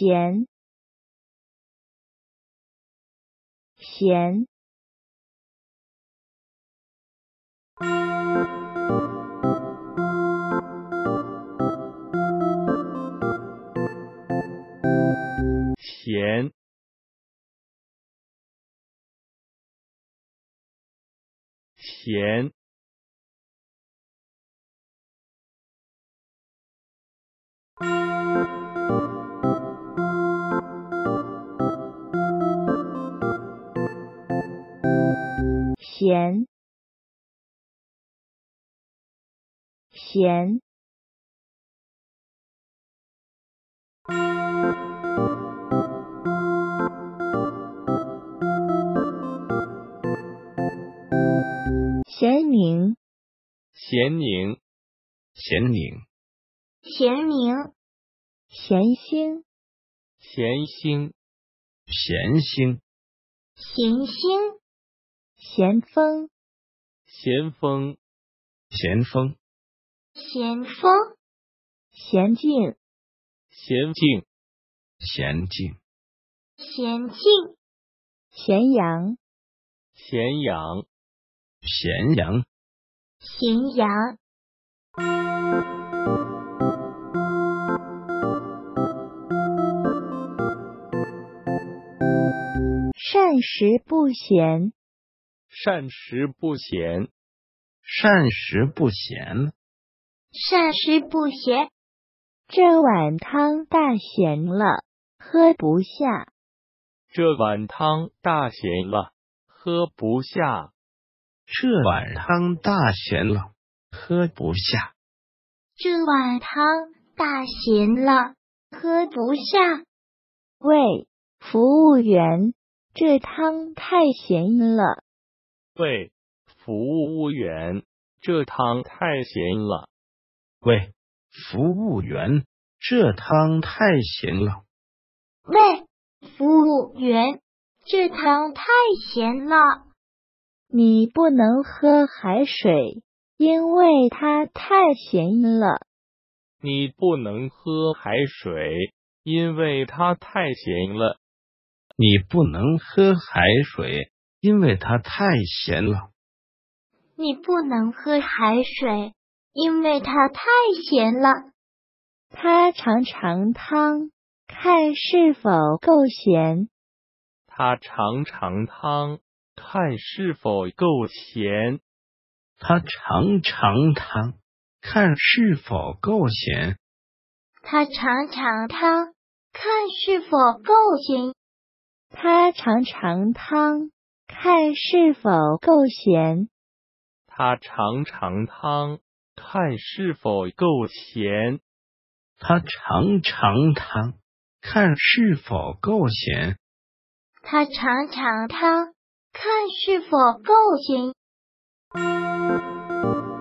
咸，咸， 咸，咸， 咸，咸，咸宁， 咸宁， 咸宁， 咸宁， 咸兴， 咸兴， 咸兴， 咸兴， 咸丰， 咸丰， 咸丰， 咸丰， 咸静， 咸静， 咸静， 咸静， 咸阳， 咸阳， 咸阳， 咸阳， 膳食不咸， 膳食不咸， 膳食不咸， 膳食不咸， 这碗汤大咸了，喝不下， 这碗汤大咸了，喝不下， 这碗汤大咸了，喝不下， 这碗汤大咸了，喝不下。 喂，服务员，这汤太咸了， 喂，服务员，这汤太咸了， 喂，服务员，这汤太咸了， 喂，服务员，这汤太咸了， 你不能喝海水，因为它太咸了， 你不能喝海水，因为它太咸了， 你不能喝海水，因为它太咸了， 你不能喝海水，因为它太咸了。 他尝尝汤，看是否够咸， 他尝尝汤，看是否够咸， 他尝尝汤，看是否够咸， 他尝尝汤，看是否够咸。 他尝尝汤，看是否够咸， 他尝尝汤，看是否够咸， 他尝尝汤，看是否够咸， 他尝尝汤，看是否够咸。